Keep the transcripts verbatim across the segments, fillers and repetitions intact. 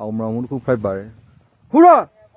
အောင်မအောင်တစ်ခုဖိုက်ပါတယ်ဟူရာ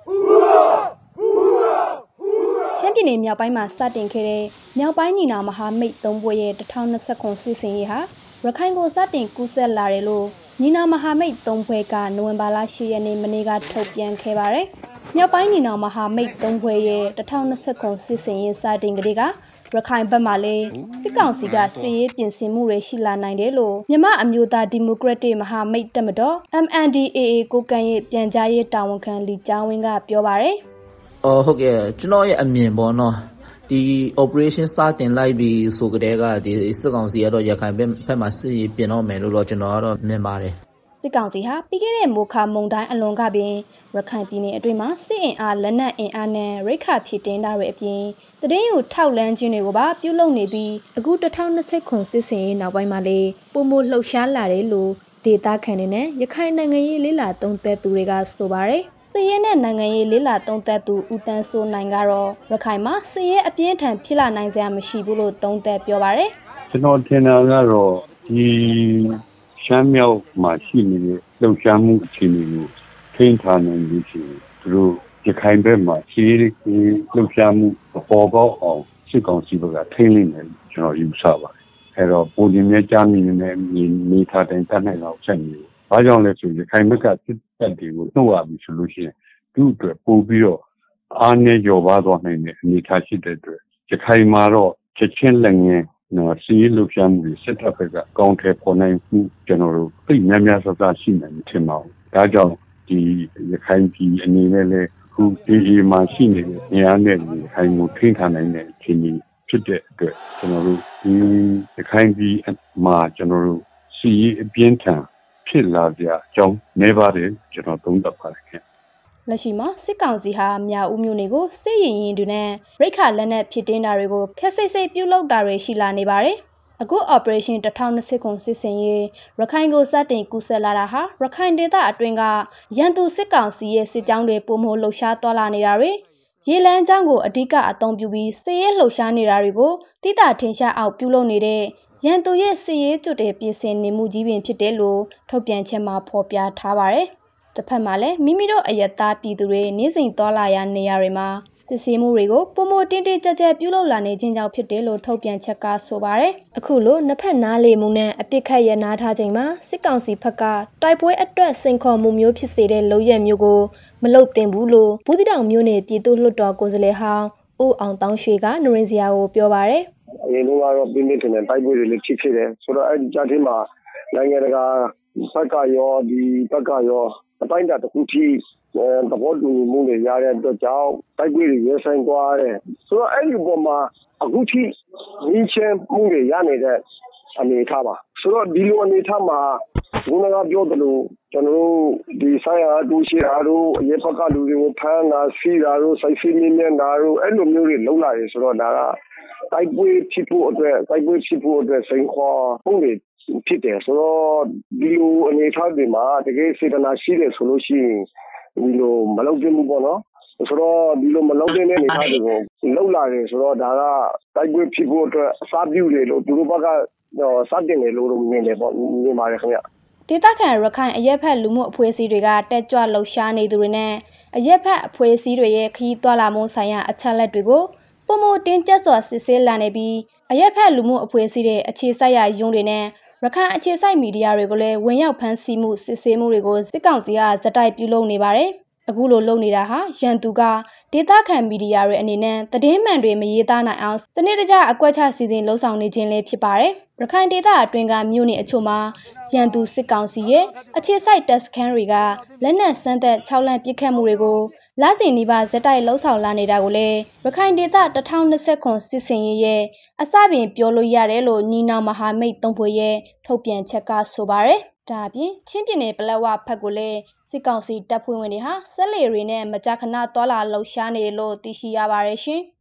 ရှမ်းပြည်နယ်မြောက်ပိုင်းမှာစတင်ခဲ့တဲ့မြောက်ပိုင်းညီနောင်မဟာမိတ်သုံးဘွဲ့ရဲ့twenty twenty-oneစစ်စင်ရေးဟာရခိုင်ကိုစတင်ကူးစက်လာတယ်လို့ညီနောင်မဟာမိတ်သုံးဘွဲ့ကနိုဝင်ဘာလeightရက်နေ့မနေ့ကထုတ်ပြန်ခဲ့ပါတယ်။မြောက်ပိုင်းညီနောင်မဟာမိတ်သုံးဘွဲ့ရဲ့twenty twenty-oneစစ်စင်ရေးစတင်ကလေးကရခိုင်ဘက်မှာလည်းစစ်ကောင်စီကစစ်ရေးပြင်ဆင်မှုတွေရှိလာနိုင်တယ်လို့မြန်မာအမျိုးသားဒီမိုကရက်တစ်မဟာမိတ်တပ်မတော် M N D A A ကိုကန်ရဲ့ပြန်ကြားရေးတာဝန်ခံလီကျောင်းဝင်းကပြောပါတယ်။အော်ဟုတ်ကဲ့ကျွန်တော်ရဲ့အမြင်ပေါ့နော်ဒီ operation စတင်လိုက်ပြီးဆိုကြတဲ့ကဒီစစ်ကောင်စီကတော့ရခိုင်ဘက်မှာစစ်ရေးပြင်တော့မယ်လို့တော့ကျွန်တော်ကတော့မြင်ပါတယ်စစ်ကောင်စီဟာပြီးခဲ့တဲ့မိုခါမုံတိုင်းအလွန်ကပင်ရခိုင်ပြည်နယ်အတွင်းမှာစစ်အင်အားလက်နက်အင်အားနဲ့ရိခဖြစ်တင်တာတွေအပြင်တည်င်းယူထောက်လန်းခြင်းတွေကိုပါပြုလုပ်နေပြီးအခုtwenty twenty-oneစစ်စင်ရေးနောက်ပိုင်းမှာလေပုံမလှုပ်ရှားလာတယ်လို့ဒေတာခန်နေနဲ့ရခိုင်နိုင်ငံရေးလေးလာသုံးသက်သူတွေကဆိုပါတယ်စစ်ရဲနဲ့နိုင်ငံရေးလေးလာသုံးသက်သူဦးတန်းစိုးနိုင်ကတော့ရခိုင်မှာစစ်ရဲအပြင်းထန်ဖြစ်လာနိုင်စရာမရှိဘူးလို့သုံးသက်ပြောပါတယ်ကျွန်တော်ထင်တာကတော့ဒီရှမ်းမြောက်မှာရှိနေတဲ့လှုပ်ရှားမှုအခြေအနေကိုထိန်းထားနိုင်လို့ရှိရင်သူတို့ရခိုင်ဘက်မှာရှိတဲ့လှုပ်ရှားမှုပေါ်ပေါက်အောင်စစ်ကောင်စီဘက်ကထိန်းနိုင်တယ်ကျွန်တော်ယူဆပါတယ်အဲတော့ပုံရင်းများကြားမိနေနေထားတဲ့တတ်နိုင်တော့ဆက်နေဘာကြောင့်လဲဆိုရခိုင်ဘက်ကစစ်တပ်တွေကိုနှုတ်ရပြီဆိုလို့ရှိရင်သူ့အတွက်ပို့ပြီးတော့အားနည်းကျော်ပါသွားနိုင်တဲ့အနေအထားရှိတဲ့အတွက်ရခိုင်မှာတော့ချက်ချင်းလက်ငင်းနော်စီးလှုပ်ရှားမှုတွေစစ်တပ်ဘက်ကကောင်းတယ်ပေါ်နိုင်မှုကျွန်တော်တို့သိများများဆဆရှိနိုင်တယ်ထင်ပါဘူးဒါကြောင့်ဒီရခိုင်ပြည်အနေနဲ့လည်းခုဒီဒီမှာရှိနေတဲ့နေရာနဲ့ဒီရခိုင်ကိုထိန်းထားနိုင်တဲ့အခြေအနေဖြစ်တဲ့အတွက်ကျွန်တော်တို့ဒီရခိုင်ပြည်မှာကျွန်တော်တို့စီးအပြင်းထန်ဖြစ်လာကြအကြောင်းနေပါတယ်ကျွန်တော်သုံးသပ်ပါတယ်ခင်လက်ရှိမှာစစ်ကောင်စီဟာမြောက်ဦးမြို့နယ်ကိုစစ်ရင်ရင်တွေနဲ့ရိခလက်နက်ဖြစ်တင်းတာတွေကိုခက်စိတ်စိတ်ပြုလုပ်တာတွေရှိလာနေပါတယ်။အခု operation twenty twenty-oneစစ်စင်ရေးရခိုင်ကိုစတင်ကူးစက်လာတာဟာရခိုင်ဒေသအတွင်းကရန်သူစစ်ကောင်စီရဲ့စစ်ကြောင်းတွေပုံမလှုပ်ရှားသွားလာနေတာတွေရေလန်းချောင်းကိုအဓိကအသုံးပြုပြီးစစ်ရေးလှုပ်ရှားနေတာတွေကိုတိတာထင်ရှားအောင်ပြုလုပ်နေတဲ့ရန်သူရဲ့စစ်ရေးจุดတဲ့ပြင်ဆင်နေမှုကြီးပင်ဖြစ်တယ်လို့ထုတ်ပြန်ချက်မှာဖော်ပြထားပါတယ်။တစ်ဖက်မှာလည်းမိမိတို့အယက်သားပြည်သူတွေနေစဉ်သွားလာရနေရာတွေမှာစစ်ဆေးမှုတွေကိုပုံမတင်းတင်းကြပ်ကြပ်ပြုလုပ်လာနေခြင်းကြောင့်ဖြစ်တယ်လို့ထုတ်ပြန်ချက်ကဆိုပါတယ်။အခုလိုနှစ်ဖက်နားလေမှုနဲ့အပစ်ခတ်ရနာထားချိန်မှာစစ်ကောင်စီဘက်ကတိုက်ပွဲအတွက်စိန်ခေါ်မှုမျိုးဖြစ်စေတဲ့လုပ်ရက်မျိုးကိုမလုပ်သင့်ဘူးလို့ဘူးတိတောင်မျိုးနယ်ပြည်သူ့လွှတ်တော်ကိုယ်စားလှယ်ဟောင်းဦးအောင်တောင်းရွှေကနရင်စရာကိုပြောပါတယ်။အရင်ကတော့ပြင်းပြင်းထန်ထန်တိုက်ပွဲတွေလည်းဖြစ်ခဲ့တယ်ဆိုတော့အဲဒီကြားထဲမှာနိုင်ငံတကာဘက်ကရောဒီဘက်ကရောအတိုင်းအတာတစ်ခုထိသဘောတူညီမှုတွေရတဲ့အတွက်ကြောင့်တိုက်ပွဲတွေရဆိုင်သွားတယ်ဆိုတော့အဲ့ဒီအပေါ်မှာအခုထိရင်းချင်းမှုတွေရနေတဲ့အနေအထားပါဆိုတော့ဒီလိုအနေအထားမှာဘုရားကပြောတယ်လို့ကျွန်တော်တို့ဒီဆိုင်ရာတူရှိတာတို့အရေးပကလူတွေကိုဖမ်းတာစီးတာတို့စိုက်စီးမြင်းမြန်းတာတို့အဲ့လိုမျိုးတွေလုံးလာတယ်ဆိုတော့ဒါကတိုက်ပွဲဖြစ်ဖို့အတွက်တိုက်ပွဲဖြစ်ဖို့အတွက်စိန်ခေါ်ပုံတွေဖြစ်တယ်ဆိုတော့ဒီလိုအနေအထားတွေမှာတကယ်စေတနာရှိတယ်ဆိုလို့ရှိရင်ဒီလိုမလုပ်သင့်ဘူးပေါ့နော်ဆိုတော့ဒီလိုမလုပ်တဲ့အနေအထားတွေကိုလောက်လာတယ်ဆိုတော့ဒါကတိုက်ပွဲဖြစ်ဖို့အတွက်အစားပြုတယ်လို့သူတို့ဘက်ကစတင်တယ်လို့မြင်တယ်ပေါ့မြင်ပါတယ်ခင်ဗျဒေသခံရခိုင်အရက်ဖက်လူမှုအဖွဲ့အစည်းတွေကတက်ကြွလှုပ်ရှားနေသူတွေနဲ့အရက်ဖက်အဖွဲ့အစည်းတွေရဲ့ခရီးသွားလာမှုဆိုင်ရာအချက်လက်တွေကိုပုံမတင်းကျပ်စွာစစ်ဆေးလာနေပြီးအရက်ဖက်လူမှုအဖွဲ့အစည်းတွေအခြေစိုက်ရာယုံတွေနဲ့ရခိုင်အခြေစိုက်မီဒီယာတွေကိုလည်းဝင်ရောက်ဖမ်းဆီးမှုစစ်ဆေးမှုတွေကိုစစ်ကောင်စီကဇက်တိုက်ပြုလုပ်နေပါတယ်။အခုလိုလုပ်နေတာဟာရန်သူကဒေသခံမီဒီယာတွေအနေနဲ့သတင်းမှန်တွေမရေးသားနိုင်အောင်စနစ်တကျအကွက်ချစီစဉ်လှုံ့ဆော်နေခြင်းလည်းဖြစ်ပါတယ်။ရခိုင်ဒေသအတွင်းကမြို့နယ်အချို့မှာရန်သူစစ်ကောင်စီရဲ့အခြေစိုက်တပ်စခန်းတွေကလက်နက်စမ်းသက်၆လန့်ပစ်ခတ်မှုတွေကိုလစဉ်နီးပါးဇက်တိုက်လှုံ့ဆော်လာနေတာကိုလည်းရခိုင်ဒေသtwenty twenty-oneစစ်စင်ရေးရဲ့အစပင်ပြောလို့ရတယ်လို့ညီနောင်မဟာမိတ်သုံးဖွဲ့ရဲ့ထုတ်ပြန်ချက်ကဆိုပါတယ်။ဒါအပြင်ချင်းပြည်နယ်ပလက်ဝဖက်ကိုလည်းစစ်ကောင်စီတပ်ဖွဲ့ဝင်တွေဟာစက်လေတွေနဲ့မကြာခဏသွာလာလှုပ်ရှားနေတယ်လို့သိရှိရပါတယ်ရှင်။